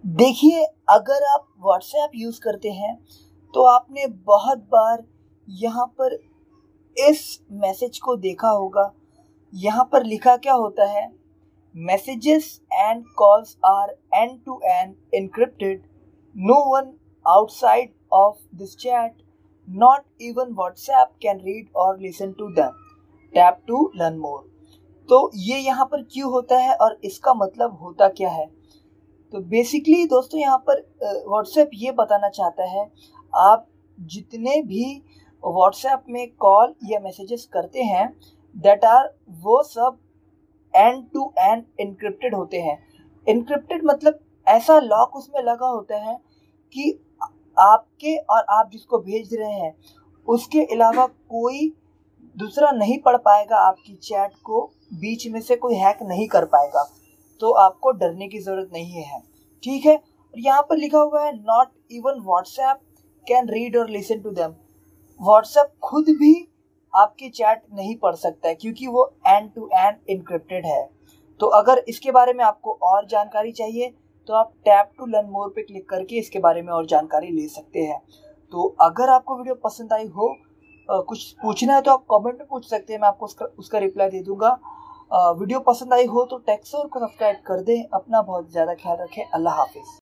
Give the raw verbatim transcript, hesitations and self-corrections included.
देखिए, अगर आप व्हाट्सएप यूज़ करते हैं तो आपने बहुत बार यहाँ पर इस मैसेज को देखा होगा। यहाँ पर लिखा क्या होता है, messages and calls are end to end encrypted. No one outside of this chat, not even WhatsApp, can read or listen to them. Tap to learn more. तो ये यहाँ पर क्यों होता है और इसका मतलब होता क्या है? तो बेसिकली दोस्तों यहाँ पर व्हाट्सएप ये बताना चाहता है, आप जितने भी व्हाट्सएप में कॉल या मैसेजेस करते हैं दैट आर वो सब एंड टू एंड इनक्रिप्टेड होते हैं। इनक्रिप्टेड मतलब ऐसा लॉक उसमें लगा होता है कि आपके और आप जिसको भेज रहे हैं उसके अलावा कोई दूसरा नहीं पढ़ पाएगा आपकी चैट को, बीच में से कोई हैक नहीं कर पाएगा। तो आपको डरने की ज़रूरत नहीं है, ठीक है। और यहाँ पर लिखा हुआ है not even WhatsApp can read or listen to them. WhatsApp खुद भी आपकी चैट नहीं पढ़ सकता है क्योंकि वो एंड टू एंड इनक्रिप्टेड है। तो अगर इसके बारे में आपको और जानकारी चाहिए तो आप टैप टू लर्न मोर पे क्लिक करके इसके बारे में और जानकारी ले सकते हैं। तो अगर आपको वीडियो पसंद आई हो, कुछ पूछना है तो आप कमेंट में पूछ सकते हैं, मैं आपको उसका उसका रिप्लाई दे दूंगा। वीडियो पसंद आई हो तो टेक्सोर को सब्सक्राइब कर दें। अपना बहुत ज़्यादा ख्याल रखें। अल्लाह हाफिज़।